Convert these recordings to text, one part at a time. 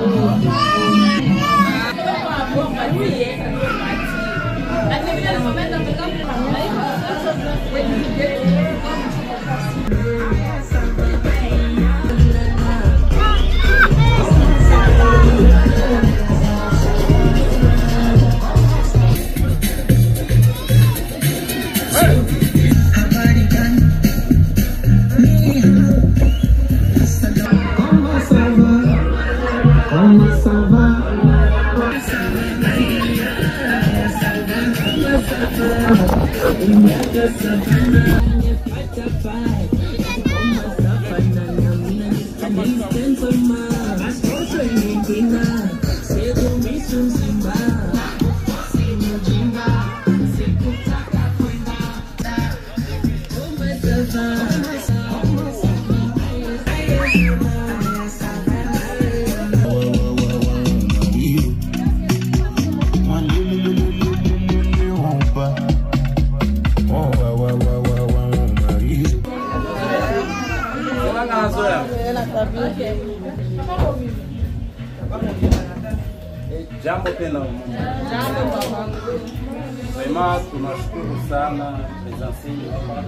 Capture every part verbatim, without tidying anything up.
Jambo tena. Jambo baba. Wema tunashukuru sana presensi hapa.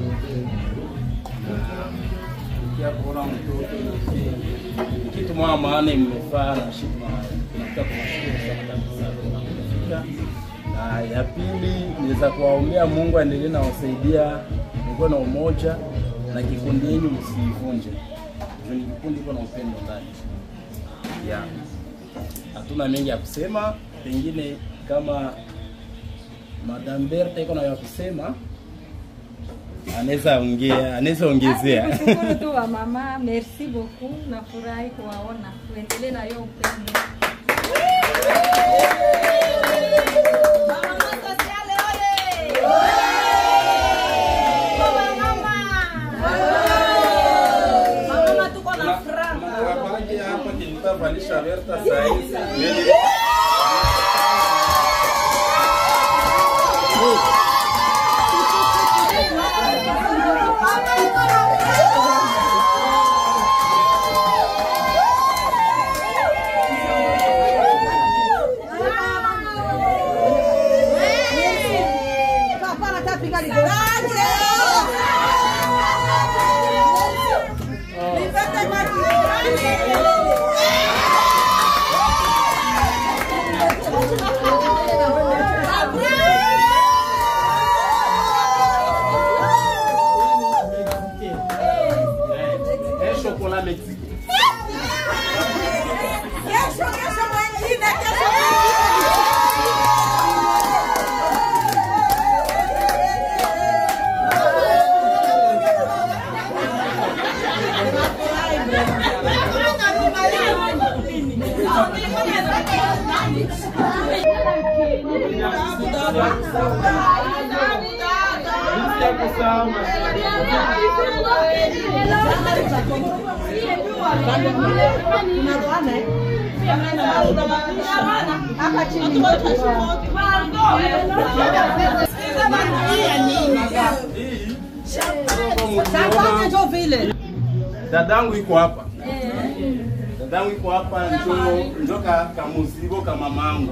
Kia kuona mtoto kitu mwa maana mmefaa na shida. Tunataka kuwashukuru sana kabisa. Na ya pili niweza kuwaombea Mungu aendelee na wasaidia mko na umoja na kikundi yenu msivunje. Ni kikundi kwa na upendo ndani. Yeah. Hatuna mengi ya kusema, pengine kama Madame Berthe iko na ya kusema anaweza ongea, anaweza ongezea. Nashukuru tu wa mama, merci beaucoup, nafurahi kuwaona. Tuendelee na hiyo upendo. Mama Sosiale ole! Mama mama! Mama tuko na furaha. Wapange hapa nitavalisha Bertha saizi. Dadangu iko hapa. Dadangu iko hapa ndio ndio kamuzigo kama mamangu.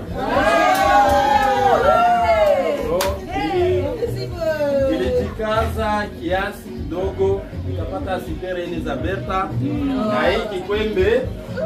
Nilijikaza kiasi kidogo nikapata sipere ni za Bertha na hii kikwembe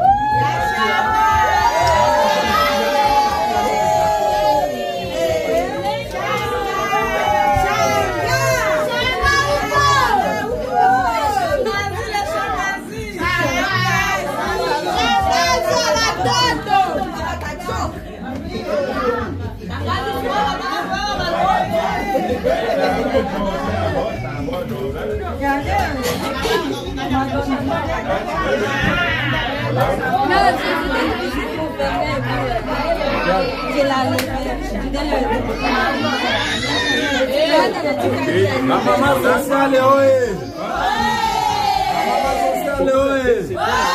Mama Sosiale oye! Mama Sosiale oye!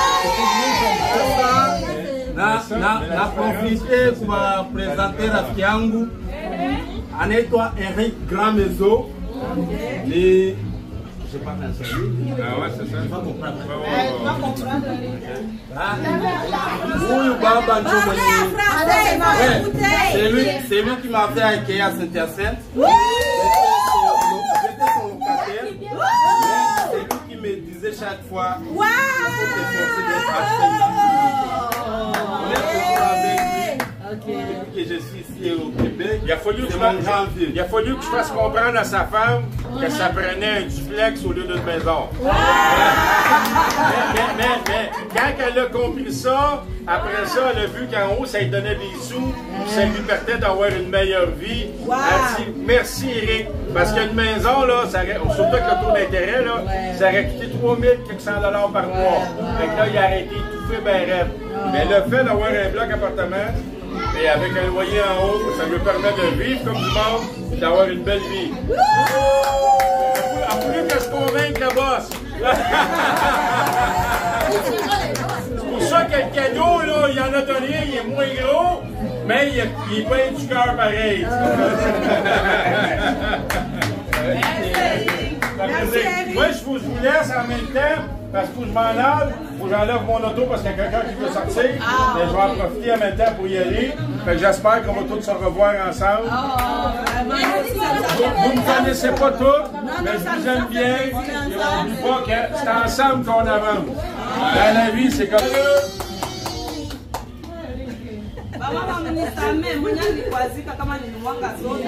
Na na na profite kwa presenter rafiki yangu anaitwa Eric Grand Maison. Ni sais pas t'enseigner. Ah ouais, c'est ça. Tu vas comprendre. Ouais, ouais, ouais. Tu vas comprendre. Huyu baba ndio mwenye. Ouais. C'est lui, c'est lui qui m'a fait accueillir à Saint-Hyacinthe. J'étais son locataire. C'est lui qui me disait chaque fois. Waouh! Que je suis ici au Québec. Il a fallu que, c'est je mon fasse- grand-vieux. il a fallu que je fasse comprendre à sa femme que ça prenait un duplex au lieu d'une maison. Mais, mais, mais, mais, quand elle a compris ça, après ça, elle a vu qu'en haut, ça lui donnait des sous, ça lui permettait d'avoir une meilleure vie. Wow. Elle dit, merci Eric, parce qu'une maison, là, ça aurait, surtout avec le taux d'intérêt, là, ça aurait coûté trois mille quelques cent dollars par mois. Fait que là, il a arrêté tout fait ben raide. Mais le fait d'avoir un bloc appartement, et avec un loyer en haut, ça lui permet de vivre comme du monde et d'avoir une belle vie. En plus que je convainque le boss. C'est pour ça que le cadeau, là, il en a donné, il est moins gros, mais il est, il est plein du cœur pareil. Moi, je vous, je vous laisse en même temps, parce que je m'en aille, faut que j'enlève mon auto parce qu'il y a quelqu'un qui veut sortir. Mais je vais en profiter en même temps pour y aller. Fait que j'espère qu'on va tous se revoir ensemble. Vous ne me connaissez pas tous, mais je vous aime bien. Et on n'oublie pas que c'est ensemble qu'on avance. Dans la vie, c'est comme ça. Mama wamenisamehe mwenye nilikwazika kama nilimwanga soda.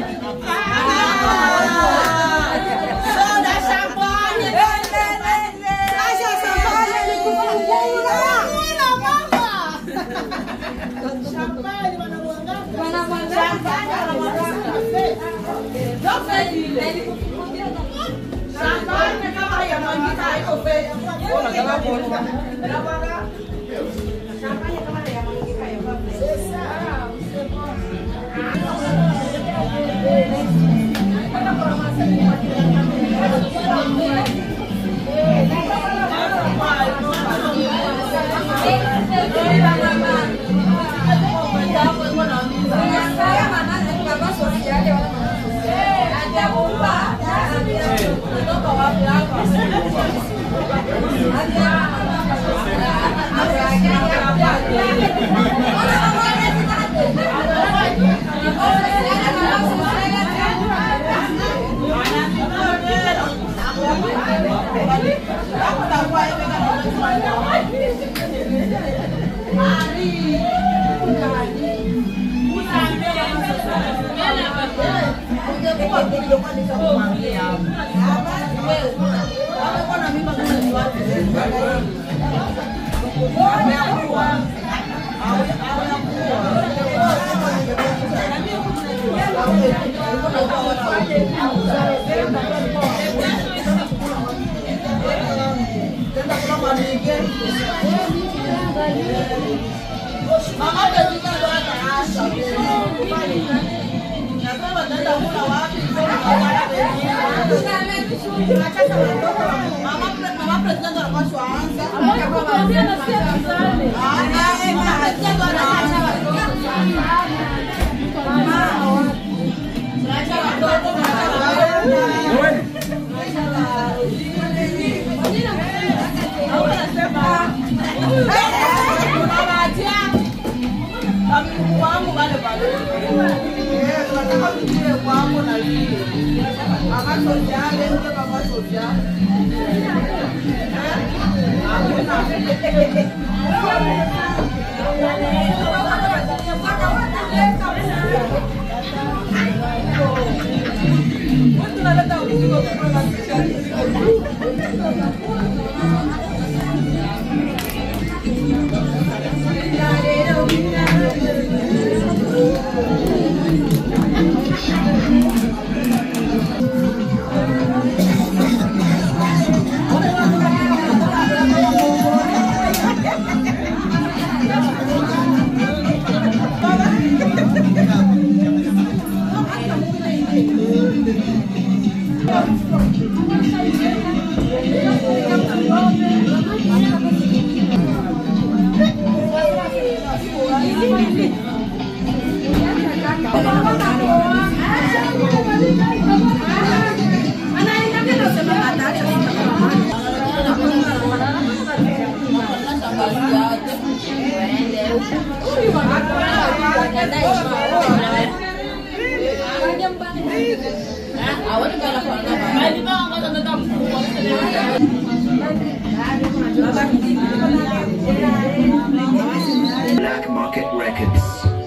Soda champagne. Acha champagne nikufungua. Mwana mama. Champagne wanamwanga. Wanamwanga. Champagne wanamwanga. Dofe ile. Champagne kama hayamwangika haiko fake. Ona kama kwa. Champagne kama hayamwangika haiko fake. Black Market Records.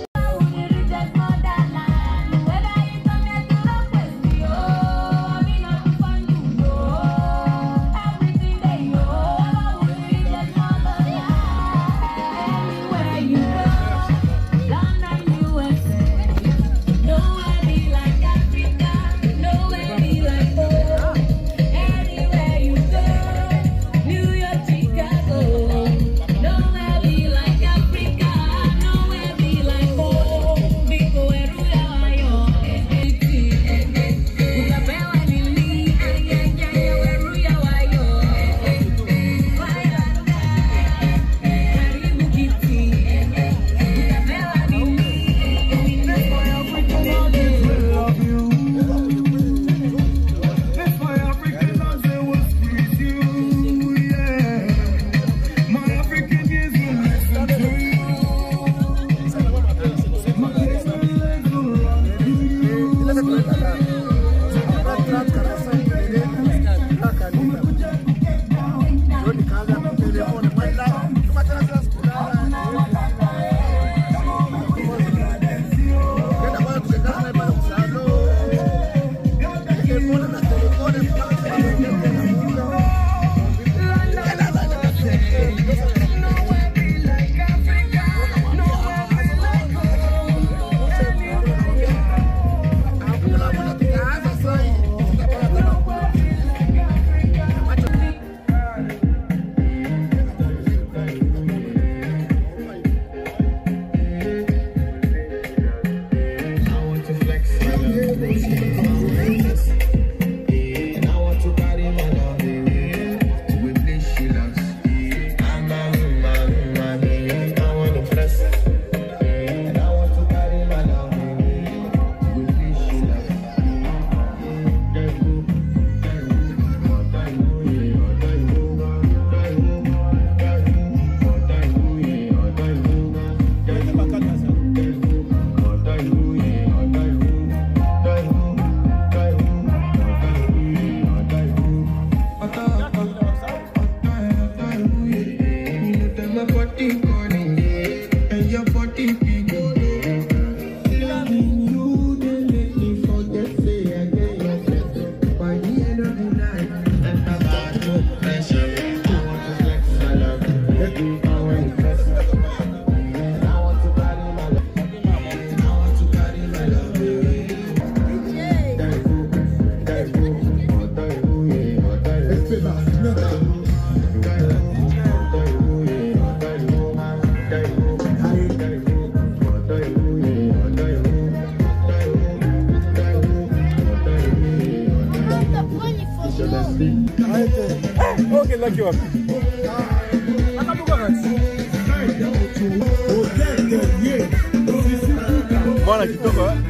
Bwana kitoko eh?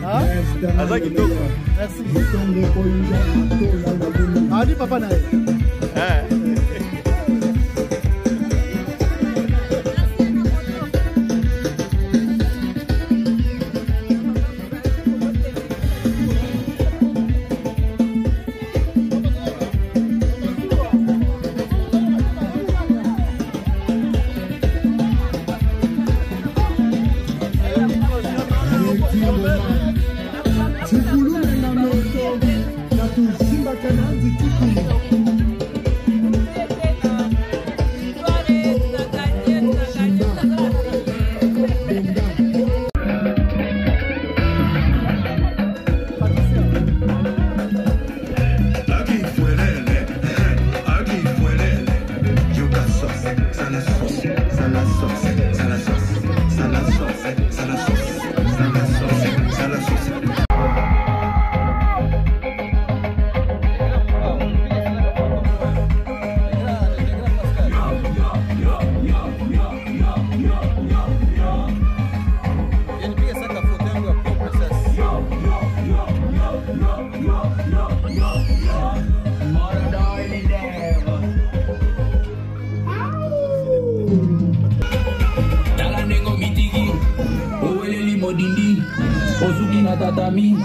Ah? Aza kitoko. Merci. Hadi papa naye. Eh. Chukulu na moto na tuzimba kananzi tuku. Sugi na tatami.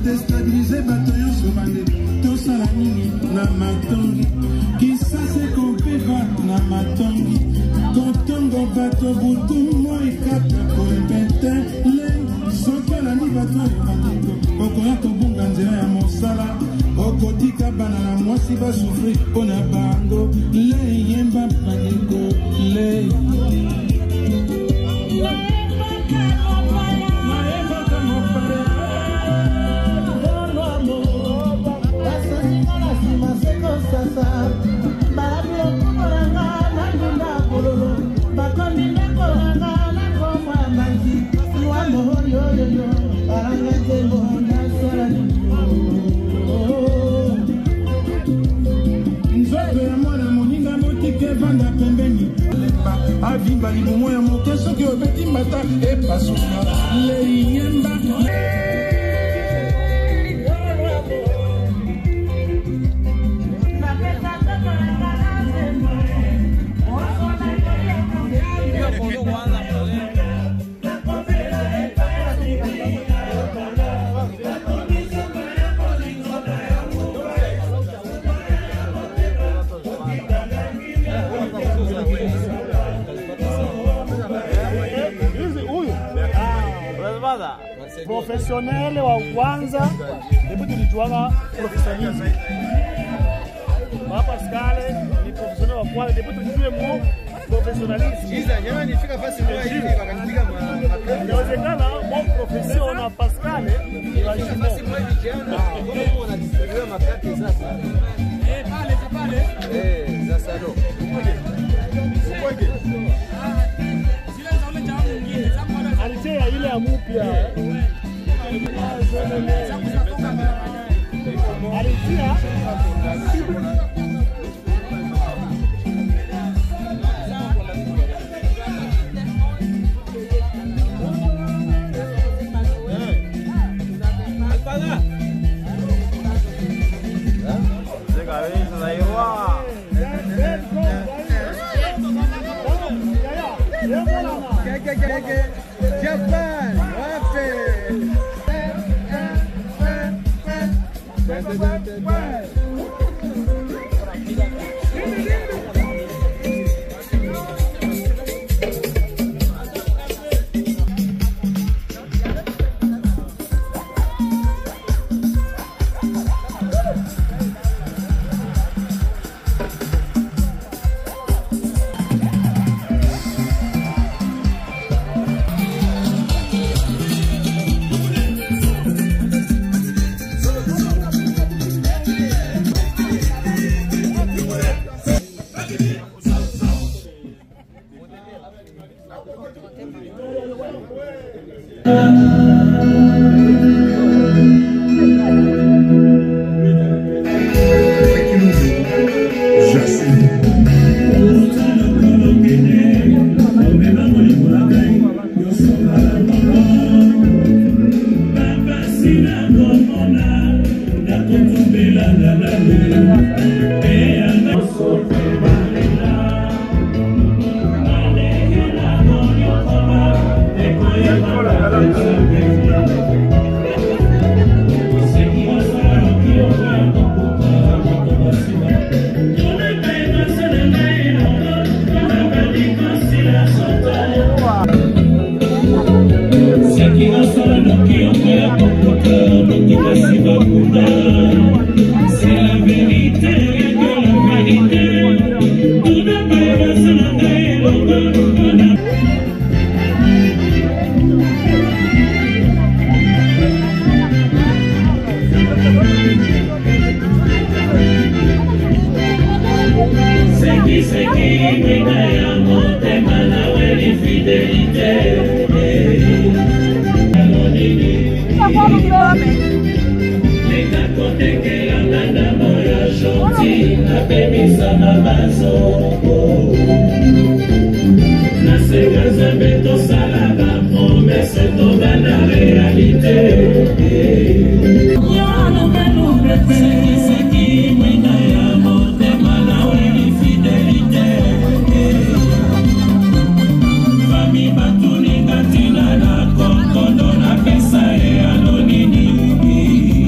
déstabiliser bataillon sobande tosala nini na matongi kisase kopeva na matongi kotongo bato butu moi kata koepete le soki olandi bato oyo bandeko okoya kobunga nzela ya mosala okotika bana na mwasi basufri mpo na bango le yemba bandeko le avimba libumu ya moke soki obeti mbata epasuka leyemba professionnel wa kwanza ndipo tulijuana professionalism. Mama Pascal ni professionnel wa kwanza ndipo tujue mu professionalism. Kiza nyama nifika fasi moja hivi wakanipiga makali. Inawezekana mo profession na Pascal ni wa fasi moja vijana. Wao wanadistribua makati sasa. Eh pale pale. Eh za salo. Ukoje? Ukoje? Zile za ule jamaa mwingine. Alitea ile ya mpya. Alicia Japan, wapi? Famille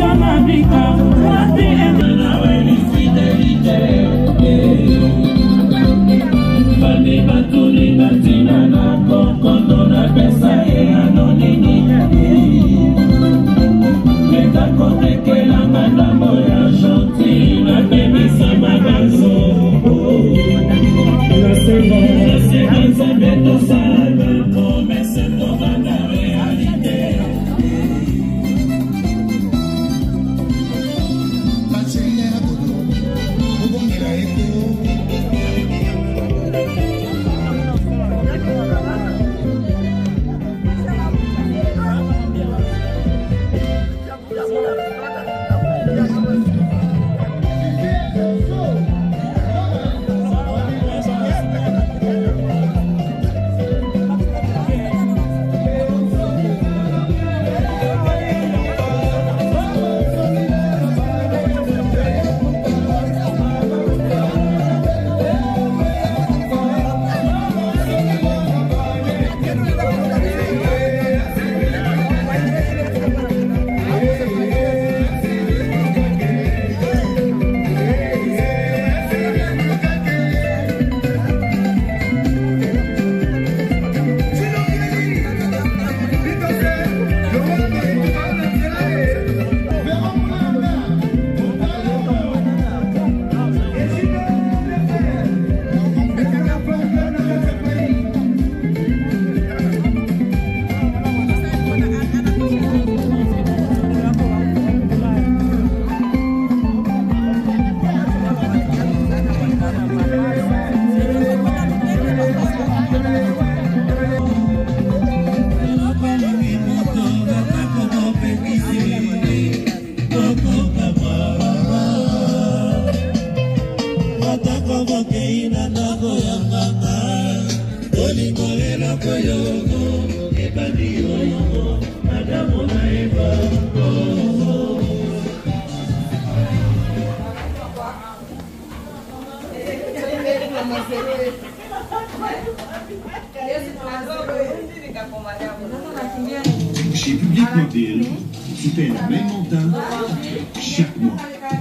Chez Public Mobile, tu paies le même montant chaque mois.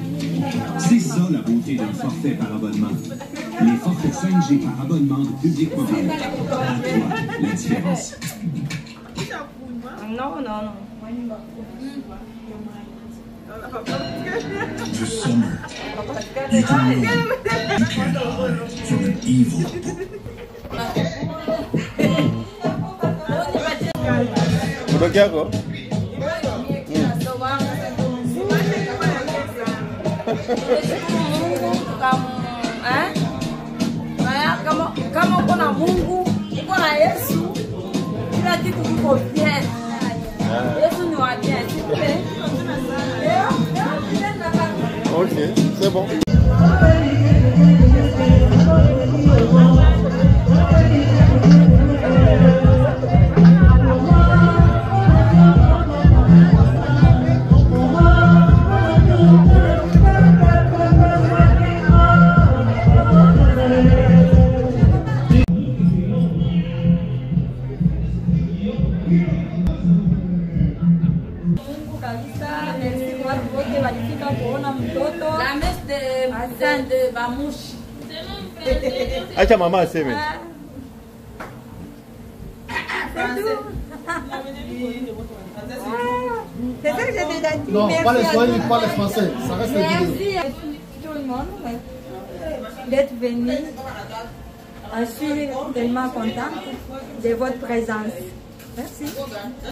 C'est ça la beauté d'un forfait par abonnement. Les forfaits cinq G par abonnement de Public Mobile. À toi, la différence. Non, non, non. The summer. You can run. You can hide from an evil book. Bunduki yako? Kama uko na Mungu, uko na Yesu, kila kitu kiko bien. Yesu ni wa bien. Ok, c'est bon. La messe de, de Bamouche. Acha mama aseme. C'est ça que j'ai déjà dit. Non, merci pas les soins, à pas les français. Ça reste Merci les à tout le monde d'être venu. Je suis tellement contente de votre présence. Merci.